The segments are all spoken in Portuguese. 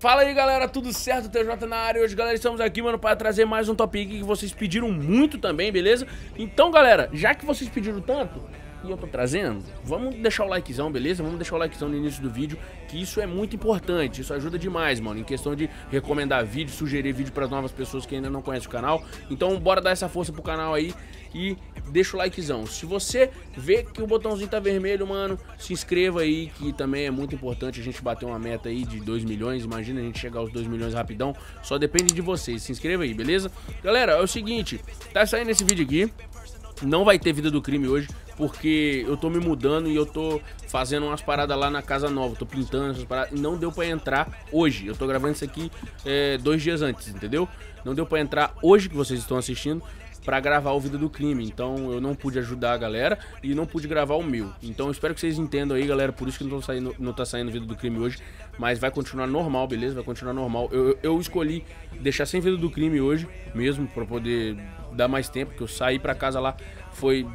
Fala aí, galera, tudo certo? TJ na área. Hoje, galera, estamos aqui, mano, para trazer mais um Top Gear que vocês pediram muito também, beleza? Então, galera, já que vocês pediram tanto e eu tô trazendo, vamos deixar o likezão, beleza? Vamos deixar o likezão no início do vídeo, que isso é muito importante, isso ajuda demais, mano, em questão de recomendar vídeo, sugerir vídeo para novas pessoas que ainda não conhecem o canal. Então, bora dar essa força pro canal aí e deixa o likezão. Se você vê que o botãozinho tá vermelho, mano, se inscreva aí, que também é muito importante a gente bater uma meta aí de 2 milhões. Imagina a gente chegar aos 2 milhões rapidão, só depende de vocês. Se inscreva aí, beleza? Galera, é o seguinte, tá saindo esse vídeo aqui, não vai ter vida do crime hoje, porque eu tô me mudando e eu tô fazendo umas paradas lá na casa nova, tô pintando essas paradas, e não deu pra entrar hoje. Eu tô gravando isso aqui 2 dias antes, entendeu? Não deu pra entrar hoje, que vocês estão assistindo, pra gravar o Vida do Crime. Então eu não pude ajudar a galera e não pude gravar o meu. Então eu espero que vocês entendam aí, galera, por isso que não tá saindo Vida do Crime hoje. Mas vai continuar normal, beleza? Vai continuar normal. Eu escolhi deixar sem Vida do Crime hoje mesmo, pra poder dar mais tempo, porque eu saí pra casa lá, foi...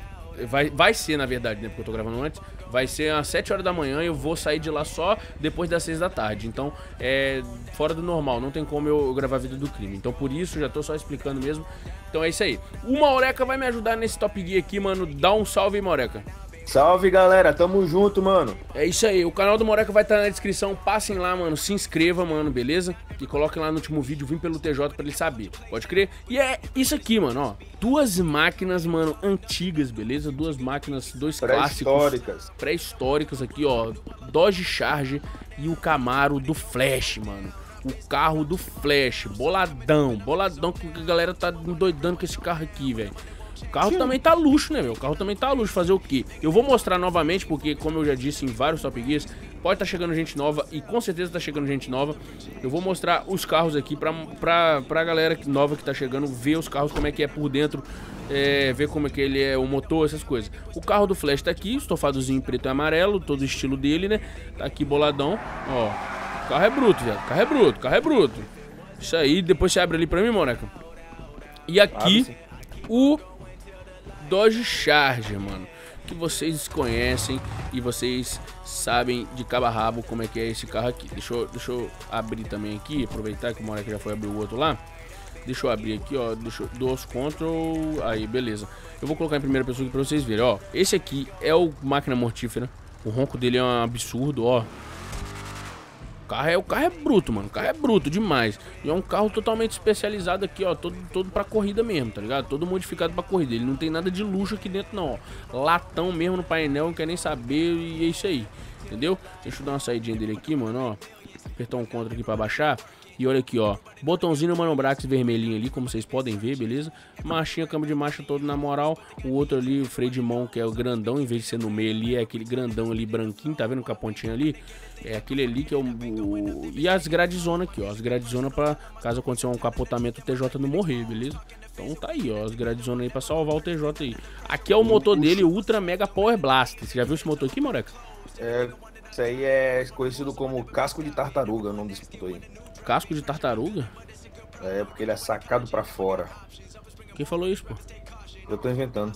Vai ser, na verdade, né, porque eu tô gravando antes. Vai ser às 7 horas da manhã e eu vou sair de lá só depois das 6 da tarde. Então, é fora do normal, não tem como eu gravar Vida do Crime. Então, por isso, já tô só explicando mesmo. Então é isso aí. O Maureca vai me ajudar nesse Top Gear aqui, mano. Dá um salve aí, Maureca. Salve, galera, tamo junto, mano. É isso aí, o canal do Maureca vai estar na descrição. Passem lá, mano, se inscreva, mano, beleza? E coloquem lá no último vídeo, vim pelo TJ pra ele saber, pode crer? E é isso aqui, mano, ó, 2 máquinas, mano, antigas, beleza? 2 máquinas, 2 clássicos pré-históricas aqui, ó, Dodge Charger e o Camaro do Flash, mano. O carro do Flash, boladão, que a galera tá doidando com esse carro aqui, velho. O carro também tá luxo, né, meu? O carro também tá luxo. Fazer o quê? Eu vou mostrar novamente, porque, como eu já disse em vários Top Gears, pode tá chegando gente nova e com certeza tá chegando gente nova. Eu vou mostrar os carros aqui pra galera nova que tá chegando, ver os carros, como é que é por dentro, ver como é que ele é, o motor, essas coisas. O carro do Flash tá aqui, estofadozinho preto e amarelo, todo o estilo dele, né? Tá aqui boladão, ó. O carro é bruto, velho. O carro é bruto, o carro é bruto. Isso aí, depois você abre ali pra mim, Moreca. E aqui, o Dodge Charger, mano, que vocês conhecem e vocês sabem de cabo a rabo como é que é esse carro aqui. Deixa eu abrir também aqui, aproveitar que o Moleque já foi abrir o outro lá. Deixa eu abrir aqui, ó, dos control, aí, beleza. Eu vou colocar em primeira pessoa aqui pra vocês verem, ó. Esse aqui é o máquina mortífera, o ronco dele é um absurdo, ó. O carro é bruto, mano. O carro é bruto demais. E é um carro totalmente especializado aqui, ó. Todo pra corrida mesmo, tá ligado? Todo modificado pra corrida. Ele não tem nada de luxo aqui dentro, não, ó. Latão mesmo no painel, não quer nem saber. E é isso aí, entendeu? Deixa eu dar uma saidinha dele aqui, mano, ó. Apertar um Ctrl aqui pra baixar. E olha aqui, ó. Botãozinho no Manobrax vermelhinho ali, como vocês podem ver, beleza? Marchinha, câmbio de marcha todo na moral. O outro ali, o freio de mão, que é o grandão, em vez de ser no meio ali, é aquele grandão ali branquinho, tá vendo com a pontinha ali? É aquele ali que é E as gradezona aqui, ó. As gradezona pra caso aconteça um capotamento, o TJ não morrer, beleza? Então tá aí, ó. As gradezona aí pra salvar o TJ aí. Aqui é o motor dele, o Ultra Mega Power Blaster. Você já viu esse motor aqui, Moreca? Isso aí é conhecido como casco de tartaruga, o nome desse motor aí. Casco de tartaruga? É, porque ele é sacado pra fora. Quem falou isso, pô? Eu tô inventando.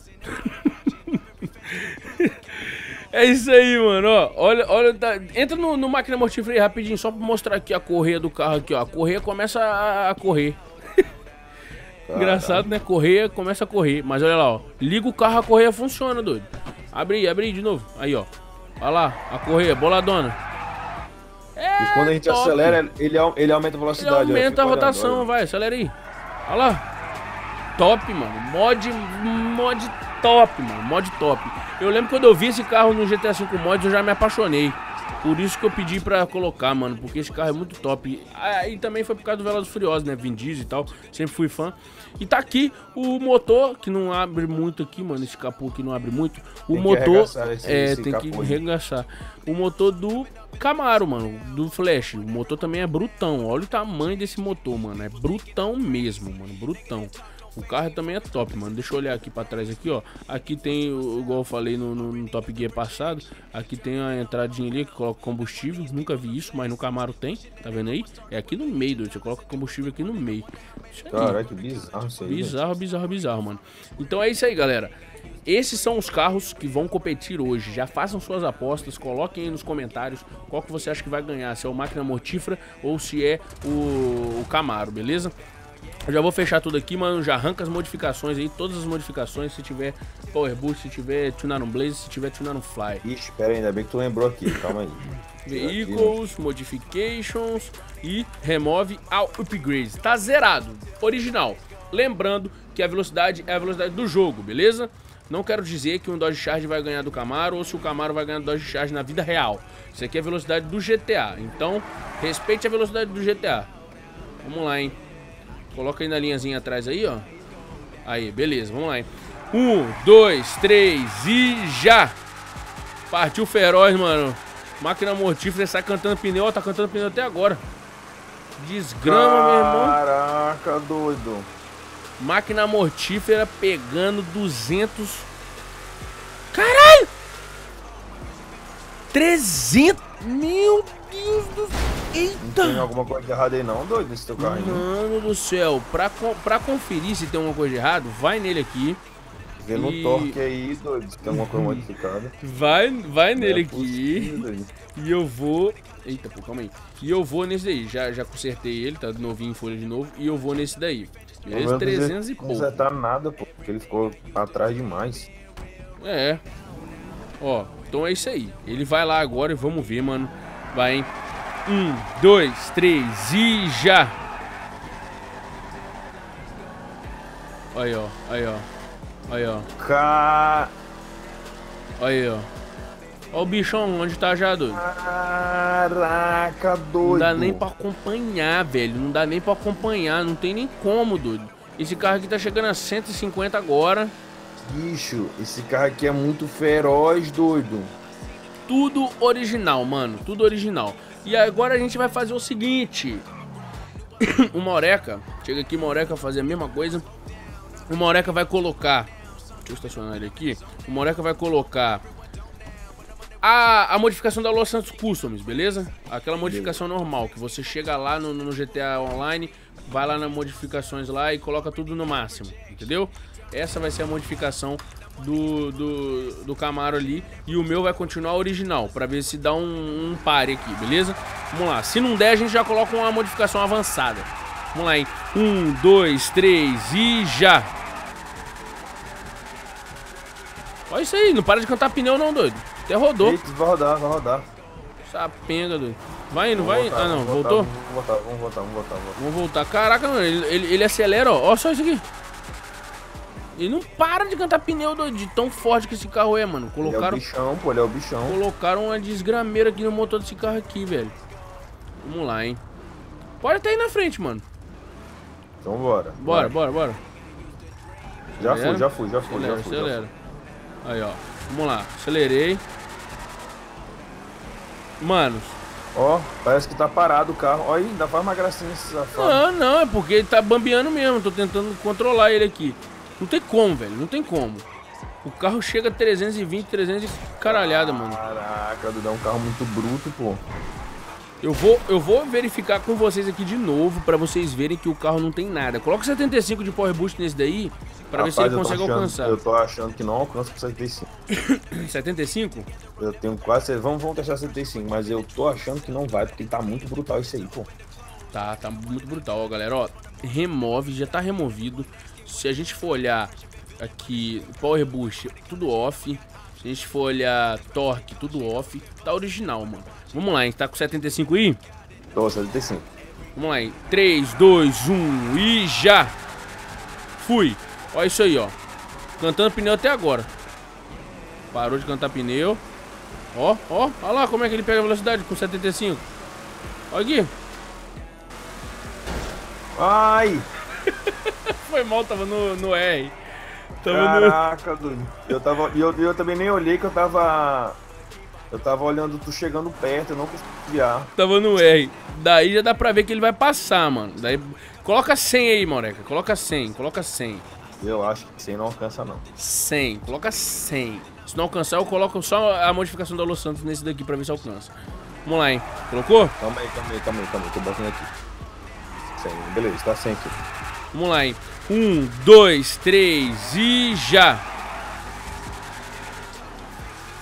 É isso aí, mano, ó. Olha, tá... Entra no máquina mortífera aí rapidinho, só pra mostrar aqui a correia do carro aqui, ó. A correia começa a correr. Engraçado, né? Correia começa a correr. Mas olha lá, ó. Liga o carro, a correia funciona, doido. Abre aí de novo. Aí, ó. Olha lá, a correia, boladona. E quando a gente acelera, ele aumenta a velocidade. Ele aumenta a rotação, vai, acelera aí. Olha lá. Top, mano. Mod top, mano. Mod top. Eu lembro quando eu vi esse carro no GTA V Mods, eu já me apaixonei. Por isso que eu pedi pra colocar, mano. Porque esse carro é muito top. E também foi por causa do Velozes e Furiosos, né? Vin Diesel e tal. Sempre fui fã. E tá aqui o motor, que não abre muito aqui, mano. Esse capô aqui não abre muito. O motor... tem que arregaçar. O motor do Camaro, mano. Do Flash. O motor também é brutão. Olha o tamanho desse motor, mano. É brutão mesmo, mano. Brutão. O carro também é top, mano. Deixa eu olhar aqui pra trás aqui, ó. Aqui tem, igual eu falei no Top Gear passado, aqui tem a entradinha ali que coloca combustível. Nunca vi isso, mas no Camaro tem. Tá vendo aí? É aqui no meio, doido. Você coloca combustível aqui no meio. Caralho, que bizarro isso aí. Bizarro, mano. Então é isso aí, galera. esses são os carros que vão competir hoje. Já façam suas apostas, coloquem aí nos comentários qual que você acha que vai ganhar, se é o Máquina Mortífera ou se é o Camaro, beleza? Eu já vou fechar tudo aqui, mano, já arranca as modificações aí, todas as modificações, se tiver Power Boost, se tiver Tunar no Blaze, se tiver Tunar no Fly. Ixi, pera aí, ainda bem que tu lembrou aqui, calma aí. Vehicles, Modifications e Remove All Upgrades. Tá zerado, original. Lembrando que a velocidade é a velocidade do jogo, beleza? Não quero dizer que um Dodge Charge vai ganhar do Camaro ou se o Camaro vai ganhar do Dodge Charge na vida real. Isso aqui é a velocidade do GTA, então respeite a velocidade do GTA. Vamos lá, hein? Coloca aí na linhazinha atrás aí, ó. Aí, beleza, vamos lá, hein? 1, 2, 3 e já! Partiu feroz, mano. Máquina Mortífera sai cantando pneu, ó, tá cantando pneu até agora. Desgrama, meu irmão. Caraca, doido. Máquina Mortífera pegando 200. Caralho! 300. Meu Deus do céu. Eita! Não tem alguma coisa de errada aí não, doido, nesse teu carrinho? Mano do céu. Pra conferir se tem alguma coisa de errado, vai nele aqui. Vê no torque aí, doido, se tem alguma coisa modificada. Vai nele aqui. Possível, E eu vou... Eita, pô, calma aí. E eu vou nesse daí. Já consertei ele, tá novinho em folha de novo. E eu vou nesse daí. Beleza? 300 e pouco. Não consertar nada, pô, porque ele ficou atrás demais. É. Ó, então é isso aí. Ele vai lá agora e vamos ver, mano. Vai, hein? 1, 2, 3 e já! Aí, ó. Aí, ó. Aí, ó. Aí, ó. Ó o bichão, onde tá já, doido? Caraca, doido. Não dá nem pra acompanhar, velho. Não dá nem pra acompanhar. Não tem nem como, doido. Esse carro aqui tá chegando a 150 agora. Bicho, esse carro aqui é muito feroz, doido. Tudo original, mano. Tudo original. E agora a gente vai fazer o seguinte. O Moreca, chega aqui, Moreca fazer a mesma coisa. O Moreca vai colocar... Deixa eu estacionar ele aqui. O Moreca vai colocar a modificação da Los Santos Customs, beleza? Aquela modificação normal, que você chega lá no GTA Online, vai lá nas modificações lá e coloca tudo no máximo, entendeu? Essa vai ser a modificação do Camaro ali. E o meu vai continuar original, pra ver se dá um pare aqui, beleza? Vamos lá, se não der a gente já coloca uma modificação avançada. Vamos lá, hein? 1, 2, 3 e já! Olha isso aí, não para de cantar pneu não, doido. Até rodou. Eita, vai rodar, vai rodar. Sapenga, doido. Vai indo, vai. Ah, não, voltou? Vamos voltar. Vamos voltar. Caraca, mano, ele acelera, ó. Ó só isso aqui. Ele não para de cantar pneu, doido, de tão forte que esse carro é, mano. Colocaram... Ele é o bichão, pô, ele é o bichão. Colocaram uma desgrameira aqui no motor desse carro aqui, velho. Vamos lá, hein. Pode até ir na frente, mano. Então bora. Bora. Já fui. Acelera. Aí, ó. Vamos lá. Acelerei. Mano. Ó, parece que tá parado o carro. Ó, ainda faz uma gracinha esse safado. Não, é porque ele tá bambeando mesmo. Tô tentando controlar ele aqui. Não tem como, velho. Não tem como. O carro chega a 320, 300 e caralhada, mano. Caraca, Dudu, é um carro muito bruto, pô. Eu vou verificar com vocês aqui de novo pra vocês verem que o carro não tem nada. Coloca 75 de Power Boost nesse daí pra ver se ele consegue alcançar. Eu tô achando que não alcança com 75. 75? Eu tenho quase... Vamos testar 75, mas eu tô achando que não vai, porque tá muito brutal isso aí, pô. Tá muito brutal, ó, galera. Ó, remove, já tá removido. Se a gente for olhar aqui, Power Boost, tudo off. Se a gente for olhar torque, tudo off. Tá original, mano. Vamos lá, a gente tá com 75 aí? Tô, 75. Vamos lá, hein? 3, 2, 1 e já! Fui! Olha isso aí, ó. Cantando pneu até agora. Parou de cantar pneu. Ó. Olha lá como é que ele pega a velocidade com 75. Olha aqui. Ai! Foi mal, tava no R. Caraca, doido. Eu também nem olhei que eu tava olhando tu chegando perto, eu não consegui desviar. Tava no R. Daí já dá pra ver que ele vai passar, mano. Daí coloca 100 aí, Moreca. Coloca 100. Eu acho que 100 não alcança, não. 100. Coloca 100. Se não alcançar, eu coloco só a modificação da Los Santos nesse daqui pra ver se alcança. Vamos lá, hein. Colocou? Calma aí. Tô botando aqui. 100. Beleza, tá 100 aqui. Vamos lá, hein. 1, 2, 3 e já!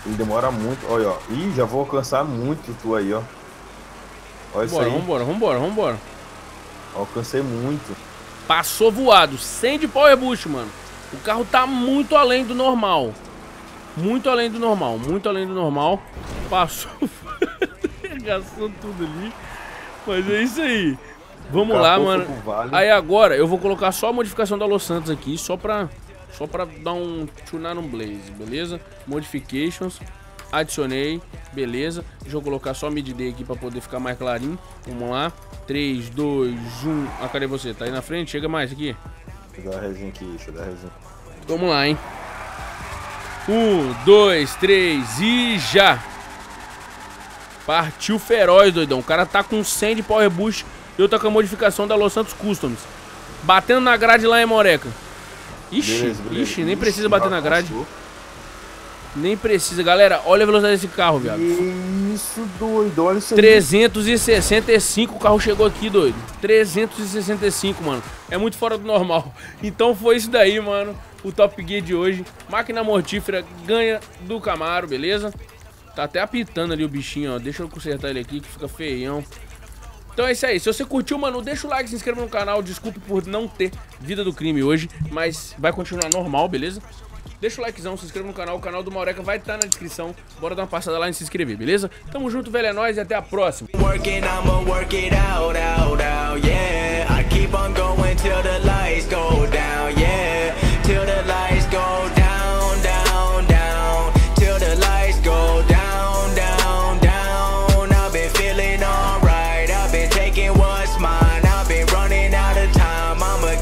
Ele demora muito, olha, ó. Ih, já vou alcançar muito tu aí, ó. Olha isso aí. Vambora. Alcancei muito. Passou voado, 100 de Power Boost, mano. O carro tá muito além do normal. Muito além do normal. Passou, gastou tudo ali. Mas é isso aí. Vamos lá, mano. Aí agora eu vou colocar só a modificação da Los Santos aqui, só pra dar um tunar no Blaze, beleza? Modifications, adicionei, beleza. Deixa eu colocar só mid-day aqui pra poder ficar mais clarinho. Vamos lá, 3, 2, 1. Ah, cadê você? Tá aí na frente? Chega mais aqui. Deixa eu dar a resinha aqui, Vamos lá, hein. 1, 2, 3 e já. Partiu feroz, doidão. O cara tá com 100 de Power Boost e eu tô com a modificação da Los Santos Customs. Batendo na grade lá em Moreca. Ixi, nem precisa bater na grade. Nem precisa, galera. Olha a velocidade desse carro, viado. Isso, doido. Olha isso aí. 365 o carro chegou aqui, doido. 365, mano. É muito fora do normal. Então foi isso daí, mano. O Top Gear de hoje. Máquina mortífera ganha do Camaro, beleza? Tá até apitando ali o bichinho, ó. Deixa eu consertar ele aqui que fica feião. Então é isso aí. Se você curtiu, mano, deixa o like, se inscreva no canal. Desculpe por não ter vida do crime hoje, mas vai continuar normal, beleza? Deixa o likezão, se inscreva no canal. O canal do Maureca vai estar na descrição. Bora dar uma passada lá e se inscrever, beleza? Tamo junto, velho, é nóis e até a próxima.